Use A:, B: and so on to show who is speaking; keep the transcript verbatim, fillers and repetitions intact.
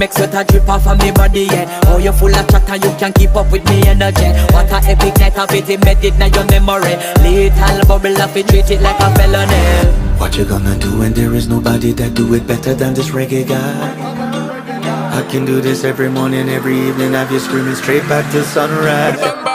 A: make sweat a drip off of me body, yeah. Oh, you full of chat and you can keep up with me energy. What a epic night of it, embedded in your memory. Little bubble of it, treat it like a felony.
B: What you gonna do when there is nobody that do it better than this reggae guy? I can do this every morning, every evening, have you screaming straight back to sunrise.